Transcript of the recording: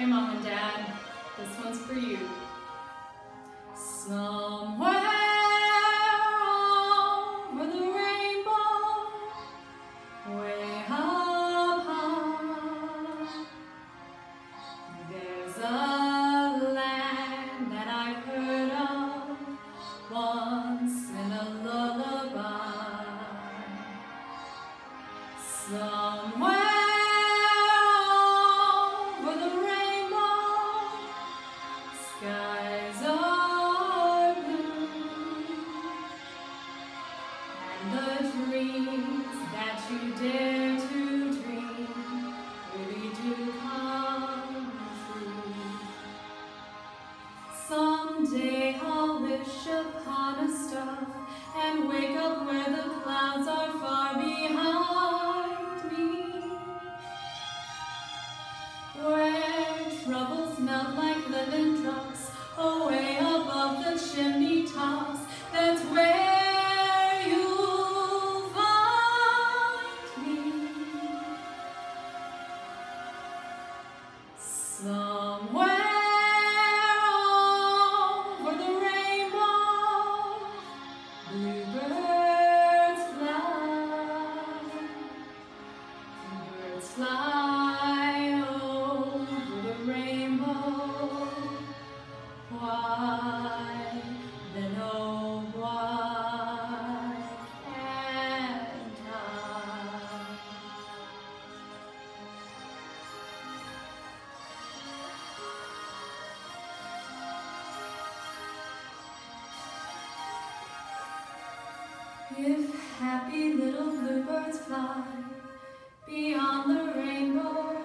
Hey Mom and Dad, this one's for you. Somewhere over the rainbow, way up high, there's a land that I've heard of once in a lullaby. Somewhere over the rainbow, skies are blue, and the dreams that you dare to dream really do come true. Someday I'll wish upon a star and wake up where the clouds are far behind me, where troubles melt like lemon drops away above the chimney tops. That's where you'll find me. Somewhere over the rainbow, bluebirds fly. Birds fly over the rainbow. Why, then oh why can't I? If happy little bluebirds fly beyond the rainbow,